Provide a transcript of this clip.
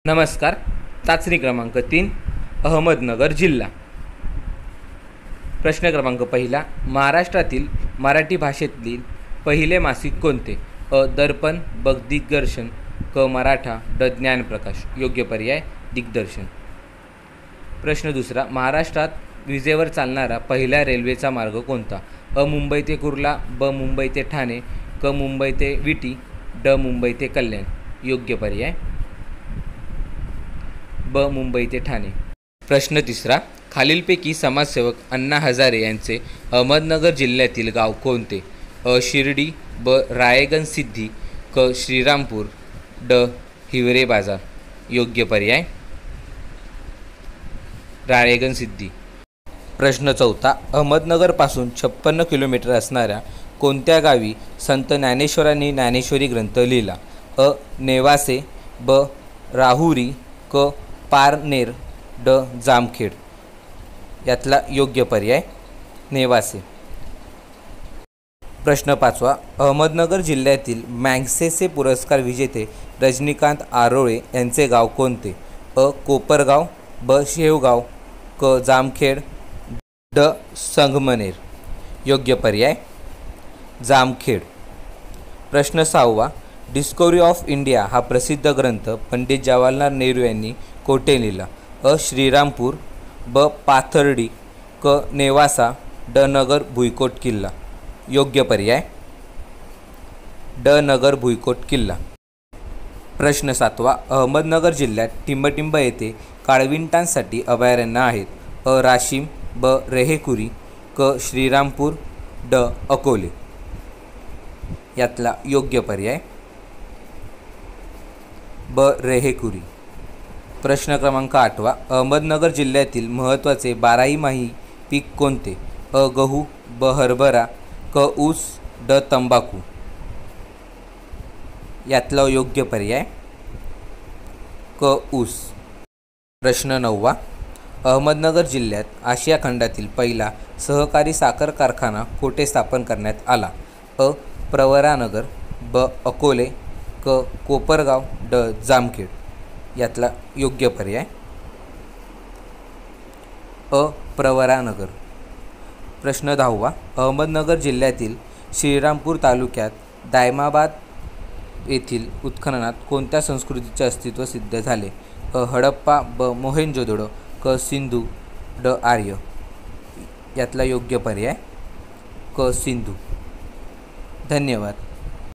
नमस्कार. चाचणी क्रमांक 3, अहमदनगर जिल्हा. प्रश्न क्रमांक पहिला, महाराष्ट्रातील मराठी भाषेतील पहिले मासिक कोणते? अ. दर्पण, ब. दिग्दर्शन, क. मराठा, ड. ज्ञानप्रकाश. योग्य पर्याय दिग्दर्शन. प्रश्न दुसरा, महाराष्ट्रात विजेवर चालणारा पहिला रेल्वेचा मार्ग कोणता? अ. मुंबई ते कुर्ला, ब. मुंबई ते ठाणे, क. मुंबई ते विटी, ड. मुंबई ते कल्याण. योग्य पर्याय ब. मुंबई ते ठाणे. प्रश्न तिसरा, खालीलपैकी समाजसेवक अण्णा हजारे यांचे अहमदनगर जिल्ह्यातील गाव कोणते? अ. शिर्डी, ब. राळेगण सिद्धी, क. श्रीरामपूर, ड. हिवरे बाजार. योग्य पर्याय राळेगण सिद्धी. प्रश्न चौथा, अहमदनगरपासून 56 किलोमीटर असणाऱ्या कोणत्या गावी संत ज्ञानेश्वरांनी ज्ञानेश्वरी ग्रंथ लिहिला? अ. नेवासे, ब. राहुरी, क. पारनेर, ड. जामखेड. यातला योग्य पर्याय नेवासे. प्रश्न पाचवा, अहमदनगर जिल्ह्यातील मॅग्सेसे पुरस्कार विजेते रजनीकांत आरोळे यांचे गाव कोणते? अ. कोपरगाव, ब. शेवगाव, क. जामखेड, ड. संगमनेर. योग्य पर्याय जामखेड. प्रश्न सहावा, डिस्कवरी ऑफ इंडिया हा प्रसिद्ध ग्रंथ पंडित जवाहरलाल नेहरू यांनी कोठे लिहिला? अ. श्रीरामपूर, ब. पाथर्डी, क. नेवासा, ड. नगर भुईकोट किल्ला. योग्य पर्याय ड. नगर भुईकोट किल्ला. प्रश्न सातवा, अहमदनगर जिल्ह्यात टिंबटिंब येथे काळविंटांसाठी अभयारण्य आहेत. अ. राशीम, ब. रेहेकुरी, क. श्रीरामपूर, ड. अकोले. यातला योग्य पर्याय ब. रेहेकुरी. प्रश्न क्रमांक 8वा, अहमदनगर जिल्ह्यातील महत्त्वाचे 12माही पीक कोणते? अ. गहू, ब. हरभरा, क. ऊस, ड. तंबाखू. यातला योग्य पर्याय क. ऊस. प्रश्न 9वा, अहमदनगर जिल्ह्यात आशिया खंडातील पहिला सहकारी साखर कारखाना कोठे स्थापन करण्यात आला? अ. प्रवरानगर, ब. अकोले, क. कोपरगाव, ड. जामखेड. यातला योग्य पर्याय अ. प्रवरानगर. प्रश्न 10वा, अहमदनगर जिल्ह्यातील श्रीरामपूर तालुक्यात दायमाबाद येथील उत्खननात कोणत्या संस्कृतीचे अस्तित्व सिद्ध झाले? अ. हडप्पा, ब. मोहेंजोदडो, क. सिंधू, ड. आर्य. यातला योग्य पर्याय क. सिंधू. धन्यवाद.